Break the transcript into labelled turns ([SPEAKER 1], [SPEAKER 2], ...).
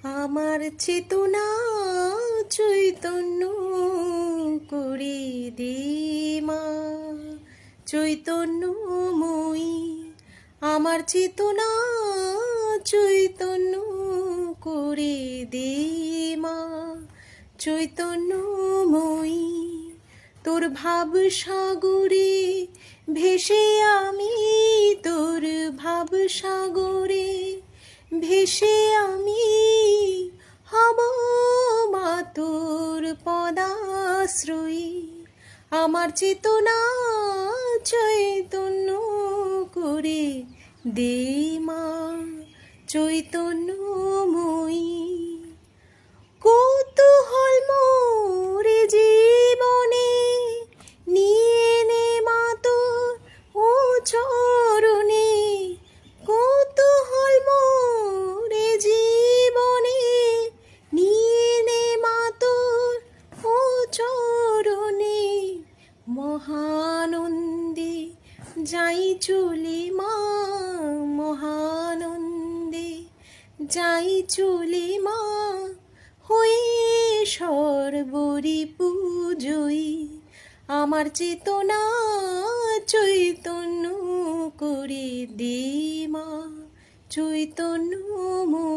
[SPEAKER 1] আমার চেতনা চৈতন্য করে দে মা, চৈতন্যময়ী। আমার চেতনা চৈতন্য করে দে মা, চৈতন্যময়ী। তোর ভাব সাগরে ভেসে আমি, তোর ভাব সাগরে ভেসে আমি হব মা তোর পদাশ্রয়ী। আমার চেতনা চৈতন্য করে দে মা, চৈতন্যময়ী। কৌতূহল মোরে জীবনে নিয়ে নে মা তোর ও চরণে, কৌতূহল মোরে জীবনে নিয়ে নে মা তোর ও চরণে। মহানন্দে যাই চলে মা, মহানন্দে যাই চলে মা, হয়ে সর্বরিপুজয়ী। আমার চেতনা চৈতন্য করে দে মা, চৈতন্যময়ী।